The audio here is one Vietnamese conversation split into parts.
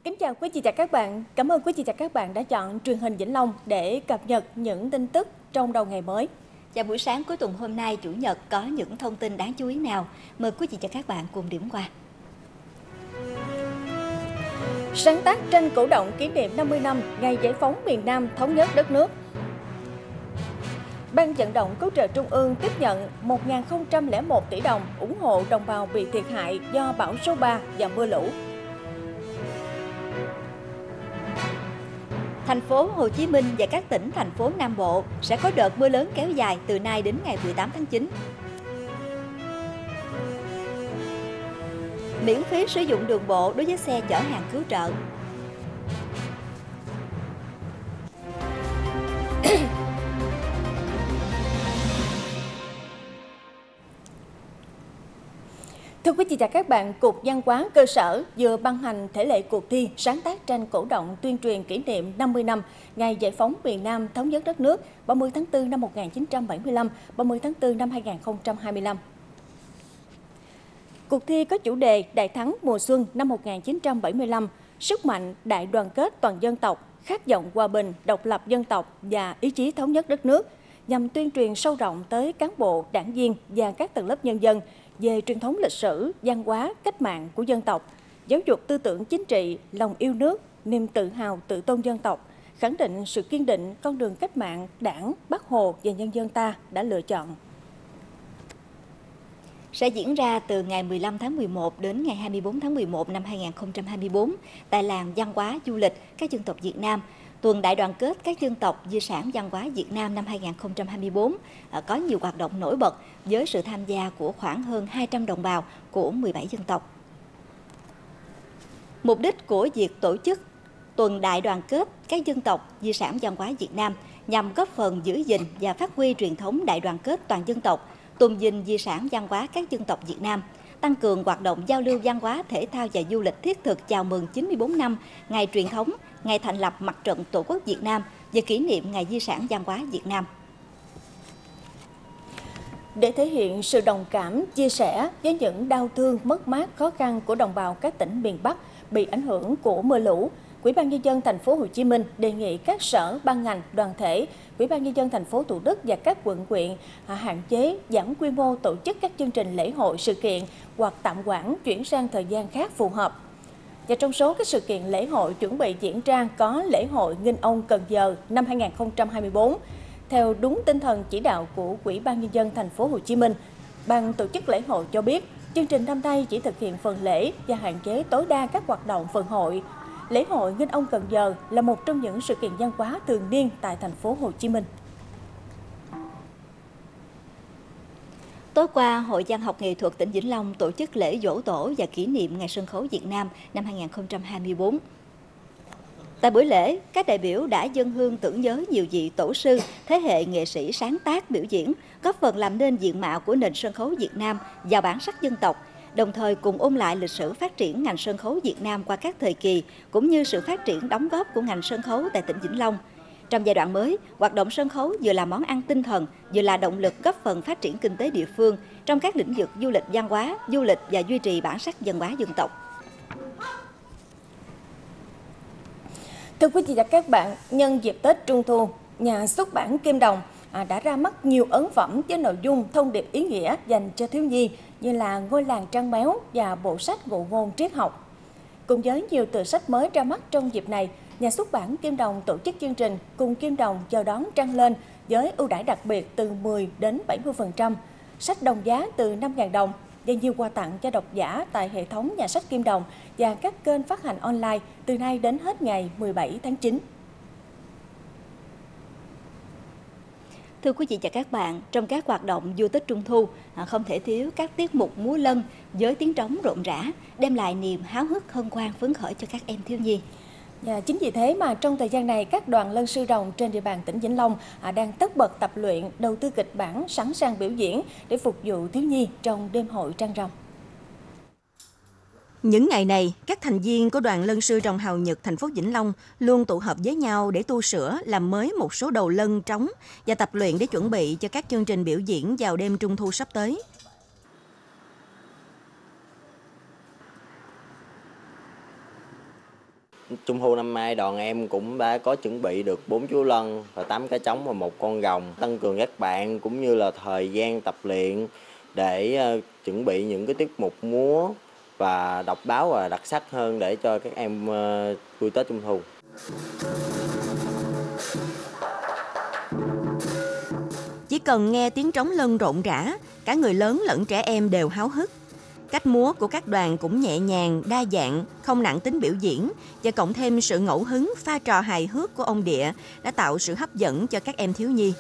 Kính chào quý vị và các bạn. Cảm ơn quý vị và các bạn đã chọn truyền hình Vĩnh Long để cập nhật những tin tức trong đầu ngày mới. Và buổi sáng cuối tuần hôm nay, Chủ nhật, có những thông tin đáng chú ý nào? Mời quý vị và các bạn cùng điểm qua. Sáng tác tranh cổ động kỷ niệm 50 năm ngày giải phóng miền Nam thống nhất đất nước. Ban vận động cứu trợ Trung ương tiếp nhận 1.001 tỷ đồng ủng hộ đồng bào bị thiệt hại do bão số 3 và mưa lũ. Thành phố Hồ Chí Minh và các tỉnh, thành phố Nam Bộ sẽ có đợt mưa lớn kéo dài từ nay đến ngày 18 tháng 9. Miễn phí sử dụng đường bộ đối với xe chở hàng cứu trợ. Thưa quý vị và các bạn, Cục Văn hóa Cơ sở vừa ban hành thể lệ cuộc thi sáng tác tranh cổ động tuyên truyền kỷ niệm 50 năm ngày giải phóng miền Nam thống nhất đất nước 30 tháng 4 năm 1975, 30 tháng 4 năm 2025. Cuộc thi có chủ đề Đại thắng mùa xuân năm 1975, sức mạnh đại đoàn kết toàn dân tộc, khát vọng hòa bình, độc lập dân tộc và ý chí thống nhất đất nước, nhằm tuyên truyền sâu rộng tới cán bộ, đảng viên và các tầng lớp nhân dân về truyền thống lịch sử, văn hóa, cách mạng của dân tộc, giáo dục tư tưởng chính trị, lòng yêu nước, niềm tự hào tự tôn dân tộc, khẳng định sự kiên định con đường cách mạng Đảng, Bác Hồ và nhân dân ta đã lựa chọn. Sẽ diễn ra từ ngày 15 tháng 11 đến ngày 24 tháng 11 năm 2024 tại làng văn hóa du lịch các dân tộc Việt Nam. Tuần đại đoàn kết các dân tộc di sản văn hóa Việt Nam năm 2024 có nhiều hoạt động nổi bật với sự tham gia của khoảng hơn 200 đồng bào của 17 dân tộc. Mục đích của việc tổ chức Tuần đại đoàn kết các dân tộc di sản văn hóa Việt Nam nhằm góp phần giữ gìn và phát huy truyền thống đại đoàn kết toàn dân tộc, tôn vinh di sản văn hóa các dân tộc Việt Nam, tăng cường hoạt động giao lưu văn hóa, thể thao và du lịch thiết thực chào mừng 94 năm ngày truyền thống, ngày thành lập Mặt trận Tổ quốc Việt Nam và kỷ niệm Ngày Di sản văn hóa Việt Nam. Để thể hiện sự đồng cảm, chia sẻ với những đau thương, mất mát, khó khăn của đồng bào các tỉnh miền Bắc bị ảnh hưởng của mưa lũ, Ủy ban nhân dân thành phố Hồ Chí Minh đề nghị các sở, ban ngành, đoàn thể, Ủy ban nhân dân thành phố Thủ Đức và các quận huyện hạn chế giảm quy mô tổ chức các chương trình lễ hội, sự kiện hoặc tạm hoãn chuyển sang thời gian khác phù hợp. Và trong số các sự kiện lễ hội chuẩn bị diễn ra có lễ hội Nghinh Ông Cần Giờ năm 2024. Theo đúng tinh thần chỉ đạo của Ủy ban nhân dân thành phố Hồ Chí Minh, ban tổ chức lễ hội cho biết chương trình năm nay chỉ thực hiện phần lễ và hạn chế tối đa các hoạt động phần hội. Lễ hội Nghinh Ông Cần Giờ là một trong những sự kiện văn hóa thường niên tại thành phố Hồ Chí Minh. Tối qua, Hội Văn học Nghệ thuật tỉnh Vĩnh Long tổ chức lễ giỗ tổ và kỷ niệm Ngày sân khấu Việt Nam năm 2024. Tại buổi lễ, các đại biểu đã dâng hương tưởng nhớ nhiều vị tổ sư, thế hệ nghệ sĩ sáng tác biểu diễn, góp phần làm nên diện mạo của nền sân khấu Việt Nam và bản sắc dân tộc, đồng thời cùng ôn lại lịch sử phát triển ngành sân khấu Việt Nam qua các thời kỳ, cũng như sự phát triển đóng góp của ngành sân khấu tại tỉnh Vĩnh Long. Trong giai đoạn mới, hoạt động sân khấu vừa là món ăn tinh thần, vừa là động lực góp phần phát triển kinh tế địa phương trong các lĩnh vực du lịch văn hóa, du lịch và duy trì bản sắc văn hóa dân tộc. Thưa quý vị và các bạn, nhân dịp Tết Trung Thu, nhà xuất bản Kim Đồng đã ra mắt nhiều ấn phẩm với nội dung thông điệp ý nghĩa dành cho thiếu nhi như là Ngôi làng Trăng Méo và bộ sách Ngụ ngôn triết học. Cùng với nhiều tựa sách mới ra mắt trong dịp này, nhà xuất bản Kim Đồng tổ chức chương trình Cùng Kim Đồng chào đón Trăng lên với ưu đãi đặc biệt từ 10 đến 70%, sách đồng giá từ 5.000 đồng và nhiều quà tặng cho độc giả tại hệ thống nhà sách Kim Đồng và các kênh phát hành online từ nay đến hết ngày 17 tháng 9. Thưa quý vị và các bạn, trong các hoạt động du Tết Trung Thu, không thể thiếu các tiết mục múa lân với tiếng trống rộn rã, đem lại niềm háo hức hân hoan phấn khởi cho các em thiếu nhi. Và chính vì thế mà trong thời gian này, các đoàn lân sư rồng trên địa bàn tỉnh Vĩnh Long đang tất bật tập luyện, đầu tư kịch bản sẵn sàng biểu diễn để phục vụ thiếu nhi trong đêm hội Trăng Rằm. Những ngày này, các thành viên của đoàn lân sư rồng Hào Nhật thành phố Vĩnh Long luôn tụ họp với nhau để tu sửa, làm mới một số đầu lân trống và tập luyện để chuẩn bị cho các chương trình biểu diễn vào đêm Trung thu sắp tới. Trung thu năm nay đoàn em cũng đã có chuẩn bị được 4 chú lân và 8 cá trống và 1 con rồng, tăng cường các bạn cũng như là thời gian tập luyện để chuẩn bị những cái tiết mục múa và độc đáo và đặc sắc hơn để cho các em vui Tết Trung thu. Chỉ cần nghe tiếng trống lân rộn rã, cả người lớn lẫn trẻ em đều háo hức. Cách múa của các đoàn cũng nhẹ nhàng, đa dạng, không nặng tính biểu diễn và cộng thêm sự ngẫu hứng, pha trò hài hước của ông Địa đã tạo sự hấp dẫn cho các em thiếu nhi.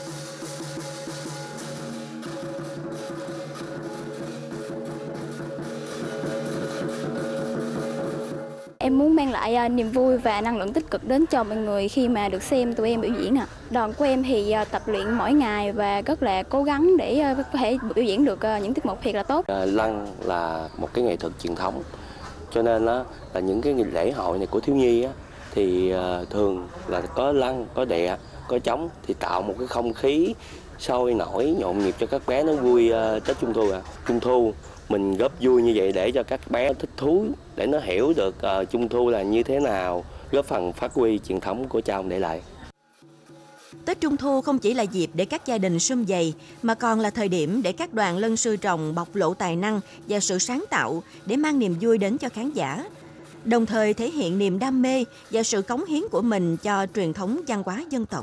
Em muốn mang lại niềm vui và năng lượng tích cực đến cho mọi người khi mà được xem tụi em biểu diễn ạ. Đoàn của em thì tập luyện mỗi ngày và rất là cố gắng để có thể biểu diễn được những tiết mục thiệt là tốt. Lân là một cái nghệ thuật truyền thống, cho nên là những cái lễ hội này của thiếu nhi thì thường là có lân, có đẹ, có trống thì tạo một cái không khí sôi nổi, nhộn nhịp cho các bé nó vui Tết Trung thu. Trung thu mình góp vui như vậy để cho các bé thích thú, để nó hiểu được Trung thu là như thế nào, góp phần phát huy truyền thống của cha ông để lại. Tết Trung thu không chỉ là dịp để các gia đình sum vầy, mà còn là thời điểm để các đoàn lân sư rồng bộc lộ tài năng và sự sáng tạo để mang niềm vui đến cho khán giả, đồng thời thể hiện niềm đam mê và sự cống hiến của mình cho truyền thống văn hóa dân tộc.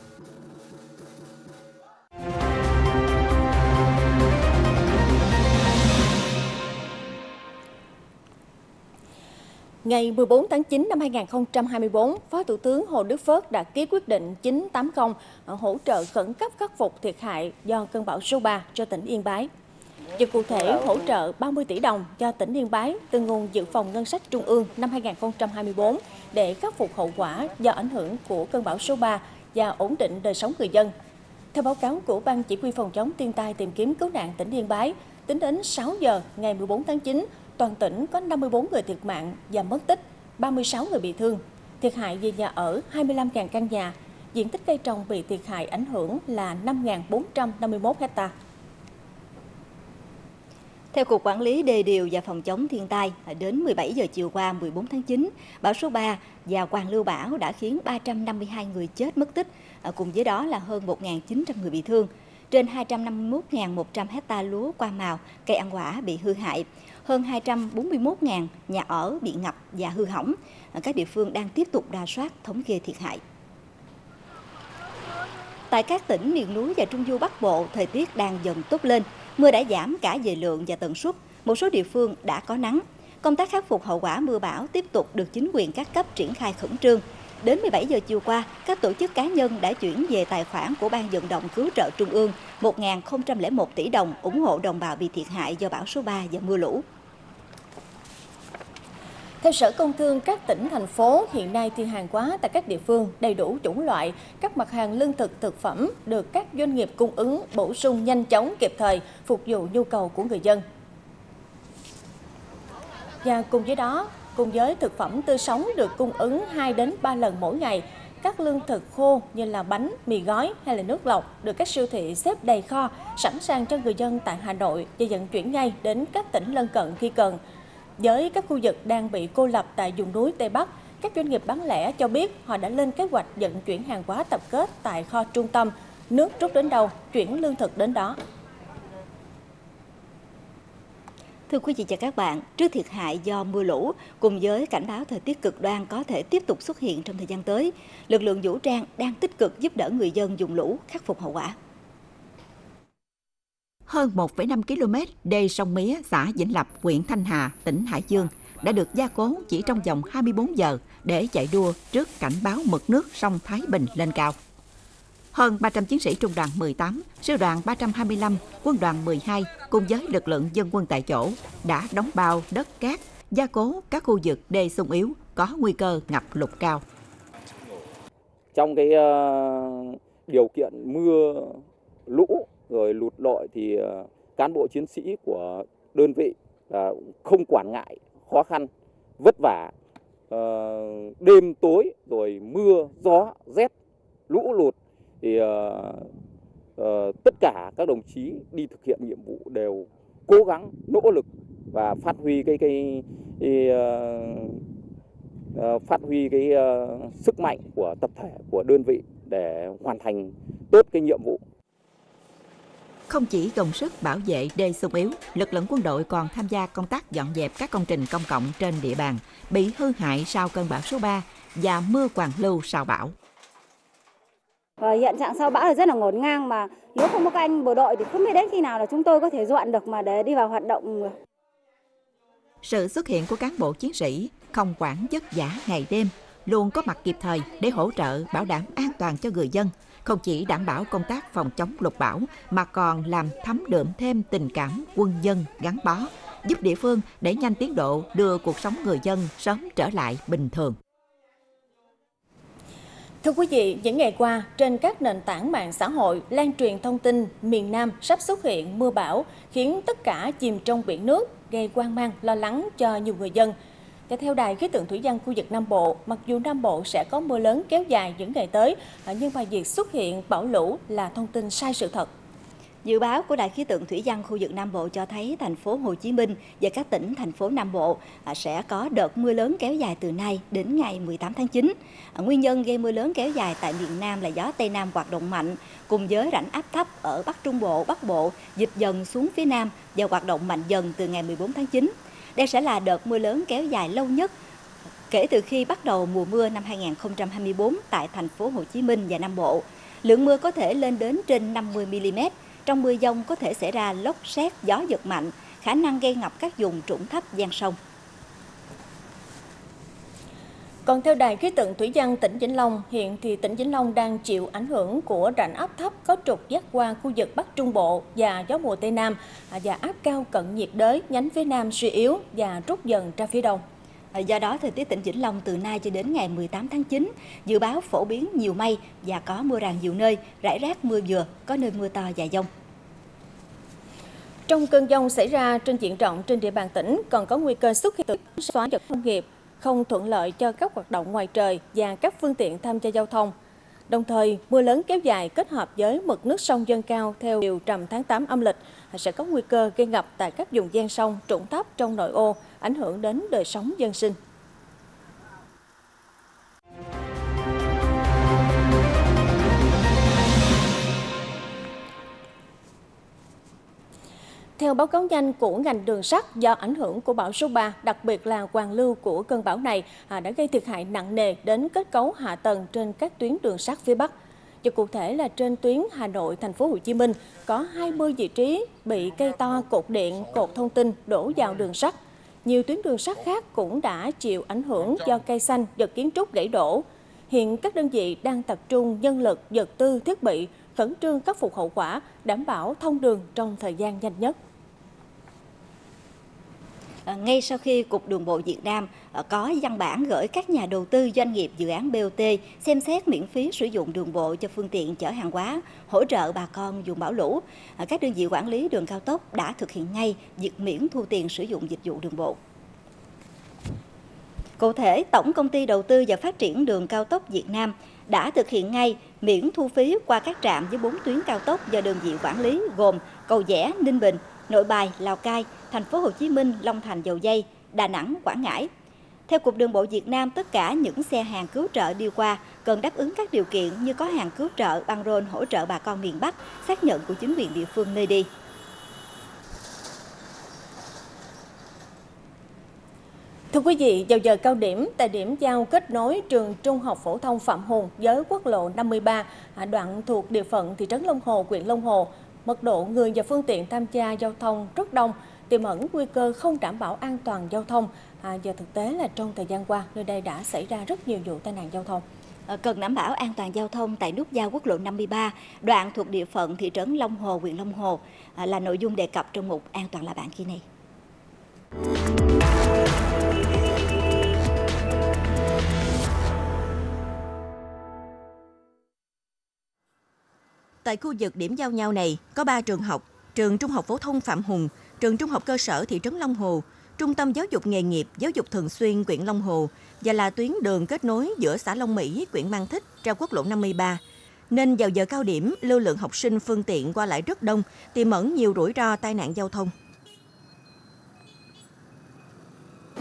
Ngày 14 tháng 9 năm 2024, Phó Thủ tướng Hồ Đức Phước đã ký quyết định 980 hỗ trợ khẩn cấp khắc phục thiệt hại do cơn bão số 3 cho tỉnh Yên Bái. Việc cụ thể hỗ trợ 30 tỷ đồng cho tỉnh Yên Bái từ nguồn dự phòng ngân sách trung ương năm 2024 để khắc phục hậu quả do ảnh hưởng của cơn bão số 3 và ổn định đời sống người dân. Theo báo cáo của Ban Chỉ huy phòng chống thiên tai tìm kiếm cứu nạn tỉnh Yên Bái, tính đến 6 giờ ngày 14 tháng 9, toàn tỉnh có 54 người thiệt mạng và mất tích, 36 người bị thương. Thiệt hại về nhà ở 25.000 căn nhà, diện tích cây trồng bị thiệt hại ảnh hưởng là 5.451 ha. Theo Cục Quản lý Đê điều và Phòng chống thiên tai, đến 17 giờ chiều qua 14 tháng 9, bão số 3 và hoàn lưu bão đã khiến 352 người chết mất tích, cùng với đó là hơn 1.900 người bị thương. Trên 251.100 ha lúa qua màu, cây ăn quả bị hư hại, hơn 241.000 nhà ở bị ngập và hư hỏng. Các địa phương đang tiếp tục rà soát thống kê thiệt hại. Tại các tỉnh miền núi và Trung du Bắc Bộ, thời tiết đang dần tốt lên. Mưa đã giảm cả về lượng và tần suất. Một số địa phương đã có nắng. Công tác khắc phục hậu quả mưa bão tiếp tục được chính quyền các cấp triển khai khẩn trương. Đến 17 giờ chiều qua, các tổ chức cá nhân đã chuyển về tài khoản của Ban vận động cứu trợ Trung ương 1.001 tỷ đồng ủng hộ đồng bào bị thiệt hại do bão số 3 và mưa lũ. Theo Sở Công Thương, các tỉnh, thành phố hiện nay thì hàng hóa tại các địa phương đầy đủ chủng loại, các mặt hàng lương thực, thực phẩm được các doanh nghiệp cung ứng bổ sung nhanh chóng, kịp thời, phục vụ nhu cầu của người dân. Và cùng với đó, cùng với thực phẩm tươi sống được cung ứng 2 đến 3 lần mỗi ngày, các lương thực khô như là bánh, mì gói hay là nước lọc được các siêu thị xếp đầy kho, sẵn sàng cho người dân tại Hà Nội và vận chuyển ngay đến các tỉnh lân cận khi cần. Với các khu vực đang bị cô lập tại vùng núi Tây Bắc, các doanh nghiệp bán lẻ cho biết họ đã lên kế hoạch vận chuyển hàng hóa tập kết tại kho trung tâm, nước rút đến đâu, chuyển lương thực đến đó. Thưa quý vị và các bạn, trước thiệt hại do mưa lũ cùng với cảnh báo thời tiết cực đoan có thể tiếp tục xuất hiện trong thời gian tới, lực lượng vũ trang đang tích cực giúp đỡ người dân vùng lũ khắc phục hậu quả. Hơn 1,5 km đê sông Mía, xã Vĩnh Lập, huyện Thanh Hà, tỉnh Hải Dương đã được gia cố chỉ trong vòng 24 giờ để chạy đua trước cảnh báo mực nước sông Thái Bình lên cao. Hơn 300 chiến sĩ trung đoàn 18, sư đoàn 325, quân đoàn 12 cùng với lực lượng dân quân tại chỗ đã đóng bao đất cát, gia cố các khu vực đê sung yếu có nguy cơ ngập lụt cao. Trong cái điều kiện mưa lũ rồi lụt lội thì cán bộ chiến sĩ của đơn vị không quản ngại khó khăn, vất vả, đêm tối rồi mưa gió rét lũ lụt thì tất cả các đồng chí đi thực hiện nhiệm vụ đều cố gắng nỗ lực và phát huy phát huy cái sức mạnh của tập thể, của đơn vị để hoàn thành tốt cái nhiệm vụ. Không chỉ gồng sức bảo vệ đê xung yếu, lực lượng quân đội còn tham gia công tác dọn dẹp các công trình công cộng trên địa bàn bị hư hại sau cơn bão số 3 và mưa hoàn lưu sau bão. Hiện trạng sau bão là rất là ngổn ngang, mà nếu không có các anh bộ đội thì không biết đến khi nào là chúng tôi có thể dọn được mà để đi vào hoạt động. Sự xuất hiện của cán bộ chiến sĩ không quản vất vả ngày đêm, luôn có mặt kịp thời để hỗ trợ bảo đảm an toàn cho người dân, không chỉ đảm bảo công tác phòng chống lụt bão mà còn làm thấm đượm thêm tình cảm quân dân gắn bó, giúp địa phương đẩy nhanh tiến độ đưa cuộc sống người dân sớm trở lại bình thường. Thưa quý vị, những ngày qua, trên các nền tảng mạng xã hội lan truyền thông tin miền Nam sắp xuất hiện mưa bão, khiến tất cả chìm trong biển nước, gây hoang mang, lo lắng cho nhiều người dân. Và theo Đài khí tượng thủy văn khu vực Nam Bộ, mặc dù Nam Bộ sẽ có mưa lớn kéo dài những ngày tới, nhưng mà việc xuất hiện bão lũ là thông tin sai sự thật. Dự báo của Đài khí tượng thủy văn khu vực Nam Bộ cho thấy thành phố Hồ Chí Minh và các tỉnh thành phố Nam Bộ sẽ có đợt mưa lớn kéo dài từ nay đến ngày 18 tháng 9. Nguyên nhân gây mưa lớn kéo dài tại miền Nam là gió Tây Nam hoạt động mạnh cùng với rãnh áp thấp ở Bắc Trung Bộ, Bắc Bộ dịch dần xuống phía Nam và hoạt động mạnh dần từ ngày 14 tháng 9. Đây sẽ là đợt mưa lớn kéo dài lâu nhất kể từ khi bắt đầu mùa mưa năm 2024 tại thành phố Hồ Chí Minh và Nam Bộ. Lượng mưa có thể lên đến trên 50 mm. Trong mưa dông có thể xảy ra lốc sét, gió giật mạnh, khả năng gây ngập các vùng trũng thấp ven sông. Còn theo Đài khí tượng thủy văn tỉnh Vĩnh Long, hiện thì tỉnh Vĩnh Long đang chịu ảnh hưởng của rãnh áp thấp có trục dắt qua khu vực Bắc Trung Bộ và gió mùa Tây Nam và áp cao cận nhiệt đới nhánh phía Nam suy yếu và rút dần ra phía Đông. Do đó, thời tiết tỉnh Vĩnh Long từ nay cho đến ngày 18 tháng 9 dự báo phổ biến nhiều mây và có mưa rào nhiều nơi, rải rác mưa vừa, có nơi mưa to và dông. Trong cơn dông xảy ra trên diện rộng trên địa bàn tỉnh còn có nguy cơ xuất hiện xóa vật công nghiệp, không thuận lợi cho các hoạt động ngoài trời và các phương tiện tham gia giao thông. Đồng thời, mưa lớn kéo dài kết hợp với mực nước sông dâng cao theo điều rằm tháng 8 âm lịch sẽ có nguy cơ gây ngập tại các vùng ven sông, trũng thấp trong nội ô, ảnh hưởng đến đời sống dân sinh. Theo báo cáo nhanh của ngành đường sắt, do ảnh hưởng của bão số 3, đặc biệt là hoàn lưu của cơn bão này đã gây thiệt hại nặng nề đến kết cấu hạ tầng trên các tuyến đường sắt phía Bắc. Và cụ thể là trên tuyến Hà Nội, thành phố Hồ Chí Minh có 20 vị trí bị cây to, cột điện, cột thông tin đổ vào đường sắt. Nhiều tuyến đường sắt khác cũng đã chịu ảnh hưởng do cây xanh, vật kiến trúc gãy đổ. Hiện các đơn vị đang tập trung nhân lực, vật tư, thiết bị, khẩn trương khắc phục hậu quả, đảm bảo thông đường trong thời gian nhanh nhất. Ngay sau khi Cục Đường bộ Việt Nam có văn bản gửi các nhà đầu tư doanh nghiệp dự án BOT xem xét miễn phí sử dụng đường bộ cho phương tiện chở hàng hóa, hỗ trợ bà con vùng bão lũ, các đơn vị quản lý đường cao tốc đã thực hiện ngay việc miễn thu tiền sử dụng dịch vụ đường bộ. Cụ thể, Tổng Công ty Đầu tư và Phát triển Đường Cao tốc Việt Nam đã thực hiện ngay miễn thu phí qua các trạm với 4 tuyến cao tốc do đơn vị quản lý gồm Cầu Giẽ, Ninh Bình, Nội Bài, Lào Cai, Thành phố Hồ Chí Minh, Long Thành, Dầu Giây, Đà Nẵng, Quảng Ngãi. Theo Cục Đường bộ Việt Nam, tất cả những xe hàng cứu trợ đi qua cần đáp ứng các điều kiện như có hàng cứu trợ, băng rôn hỗ trợ bà con miền Bắc, xác nhận của chính quyền địa phương nơi đi. Thưa quý vị, vào giờ cao điểm, tại điểm giao kết nối trường Trung học phổ thông Phạm Hùng với quốc lộ 53, đoạn thuộc địa phận thị trấn Long Hồ, huyện Long Hồ, mật độ người và phương tiện tham gia giao thông rất đông, tiềm ẩn nguy cơ không đảm bảo an toàn giao thông. Và thực tế là trong thời gian qua, nơi đây đã xảy ra rất nhiều vụ tai nạn giao thông. Cần đảm bảo an toàn giao thông tại nút giao quốc lộ 53, đoạn thuộc địa phận thị trấn Long Hồ, huyện Long Hồ là nội dung đề cập trong mục An toàn là bạn kỳ này. Tại khu vực điểm giao nhau này có 3 trường học: trường Trung học phổ thông Phạm Hùng, trường Trung học cơ sở thị trấn Long Hồ, Trung tâm giáo dục nghề nghiệp, giáo dục thường xuyên huyện Long Hồ và là tuyến đường kết nối giữa xã Long Mỹ, huyện Mang Thít ra quốc lộ 53. Nên vào giờ cao điểm, lưu lượng học sinh phương tiện qua lại rất đông, tiềm ẩn nhiều rủi ro tai nạn giao thông.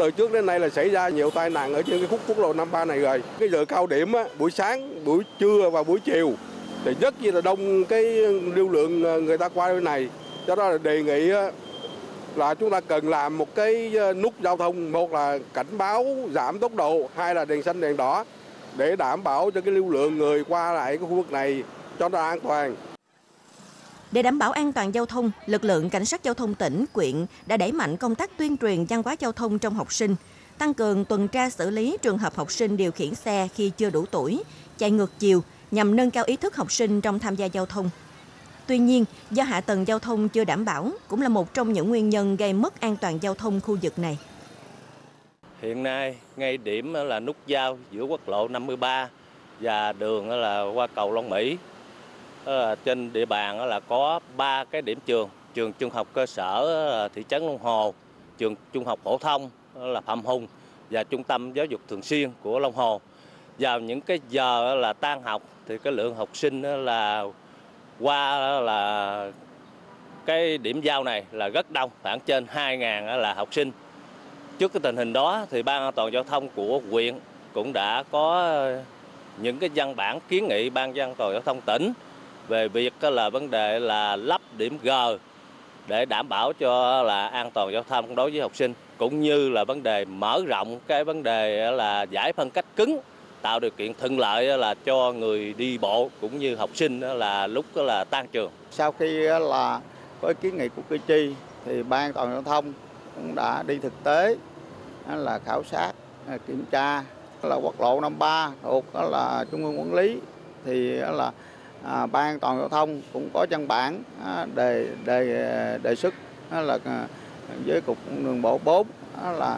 từ trước đến nay là xảy ra nhiều tai nạn ở trên cái khúc quốc lộ 53 này rồi. Cái giờ cao điểm á, buổi sáng, buổi trưa và buổi chiều thì rất là đông cái lưu lượng người ta qua bên này. Do đó là đề nghị là chúng ta cần làm một cái nút giao thông, một là cảnh báo giảm tốc độ, hai là đèn xanh đèn đỏ để đảm bảo cho cái lưu lượng người qua lại cái khu vực này cho nó an toàn. Để đảm bảo an toàn giao thông, lực lượng cảnh sát giao thông tỉnh, quyện đã đẩy mạnh công tác tuyên truyền văn hóa giao thông trong học sinh, tăng cường tuần tra xử lý trường hợp học sinh điều khiển xe khi chưa đủ tuổi, chạy ngược chiều nhằm nâng cao ý thức học sinh trong tham gia giao thông. Tuy nhiên, do hạ tầng giao thông chưa đảm bảo cũng là một trong những nguyên nhân gây mất an toàn giao thông khu vực này. Hiện nay, ngay điểm là nút giao giữa quốc lộ 53 và đường là qua cầu Long Mỹ. Trên địa bàn là có 3 cái điểm trường trung học cơ sở thị trấn Long Hồ, trường trung học phổ thông là Phạm Hùng và trung tâm giáo dục thường xuyên của Long Hồ. Vào những cái giờ là tan học thì cái lượng học sinh là qua là cái điểm giao này là rất đông, khoảng trên 2.000 là học sinh. Trước cái tình hình đó thì Ban An toàn giao thông của huyện cũng đã có những cái văn bản kiến nghị Ban An toàn giao thông tỉnh về việc là vấn đề là lắp điểm G để đảm bảo cho là an toàn giao thông đối với học sinh, cũng như là vấn đề mở rộng cái vấn đề là giải phân cách cứng, tạo điều kiện thuận lợi là cho người đi bộ cũng như học sinh là lúc là tan trường. Sau khi là có kiến nghị của cử tri thì Ban An toàn giao thông cũng đã đi thực tế là khảo sát, kiểm tra là quốc lộ 53 thuộc là Trung ương quản lý thì là Ban An toàn giao thông cũng có văn bản đề xuất là với cục đường bộ 4 là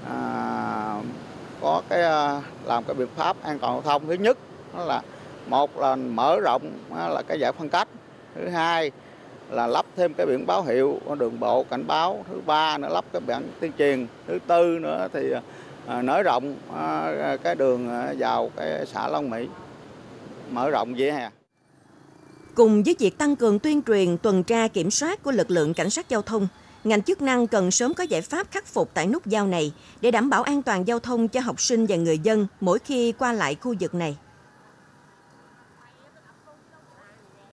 có cái làm cái biện pháp an toàn giao thông. Thứ nhất là một là mở rộng là cái giải phân cách, thứ hai là lắp thêm cái biển báo hiệu đường bộ cảnh báo, thứ ba nữa lắp cái biển tuyên truyền, thứ tư nữa thì nới rộng cái đường vào cái xã Long Mỹ, mở rộng vỉa hè. Cùng với việc tăng cường tuyên truyền, tuần tra kiểm soát của lực lượng cảnh sát giao thông, ngành chức năng cần sớm có giải pháp khắc phục tại nút giao này để đảm bảo an toàn giao thông cho học sinh và người dân mỗi khi qua lại khu vực này.